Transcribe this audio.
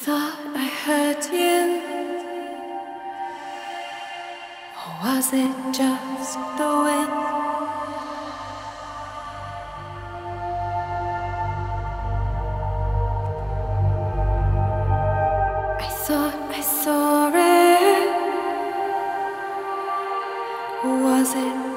thought I heard you, or was it just the wind? I thought I saw it, or was it